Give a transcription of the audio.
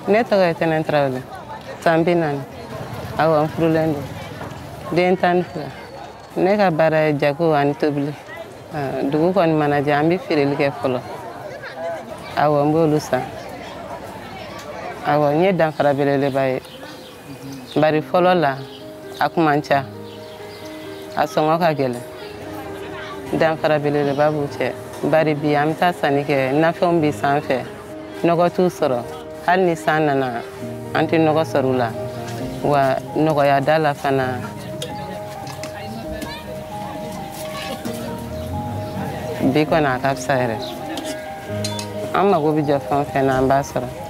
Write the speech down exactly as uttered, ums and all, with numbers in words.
Ne tɔgɔ ye Tɛnɛn Tarawele. San bi naani. Awɔ, n furulen don. Den tan ni fila. Ne ka baara ye jago ani tobili. Dugu kɔni mana jɛ an bɛ feereli kɛ fɔlɔ. Awɔ, n b'olu san. Awɔ, n ye danfara belebeleba ye. Bari fɔlɔ la a kun man ca. A sɔngɔ ka gɛlɛn. Danfara belebeleba b'u cɛ. Bari bi an bɛ taa sanni kɛ nafɛnw bɛ sanfɛ. Nɔgɔ t'u sɔrɔ. Hali ni san nana an tɛ nɔgɔ sɔrɔ u la. Wa nɔgɔya da la fana bi kɔni a ka fisa yɛrɛ. An mago bɛ jɔ fɛn o fɛn na an b'a sɔrɔ.